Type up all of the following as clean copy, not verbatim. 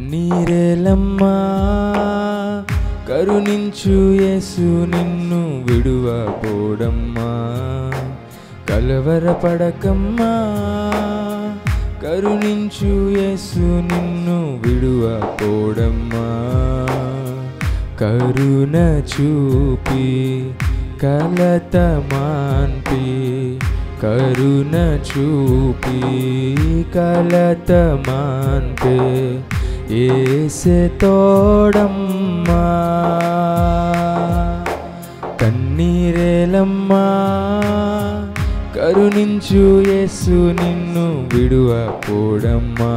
కన్నీరేలమ్మా కరుణించు యేసు నిన్ను విడువబోడమ్మా కలవరపడకమ్మా కరుణించు యేసు నిన్ను విడువబోడమ్మా కరుణ చూపి కలత మాన్పి కరుణ చూపి కలత మాన్పే యేసే తోడమ్మా కన్నీరేలమ్మా కరుణించు యేసు నిన్ను విడువబోడమ్మా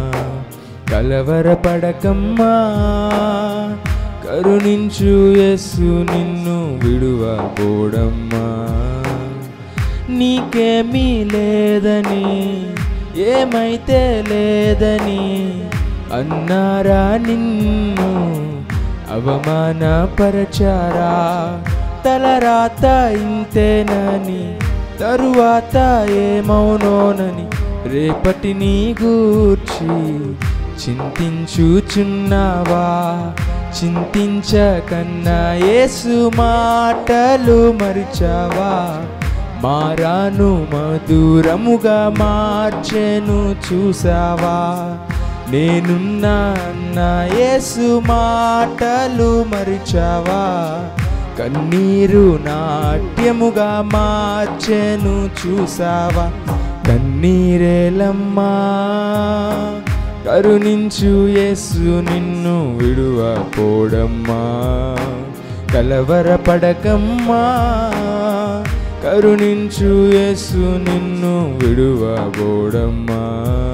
కలవరపడకమ్మా కరుణించు యేసు నిన్ను విడువబోడమ్మా నీకేమీ లేదని ఏమైతే లేదని అన్నారా నిన్ను అవమానపరచారా తలరాత ఇంతేనని తరువాత ఏమౌనోనని రేపటిని గూర్చి చింతించుచున్నావా చింతించకన్నా యేసు మాటలు మరిచావా మారాను మధురముగా మార్చెను చూసావా నేనున్నా అన్న యేసు మాటలు మరిచావా కన్నీరు నాట్యముగా మార్చెను చూసావా కన్నీరేలమ్మా కరుణించు యేసు నిన్ను విడువబోడమ్మా కలవరపడకమ్మా కరుణించు యేసు నిన్ను విడువబోడమ్మా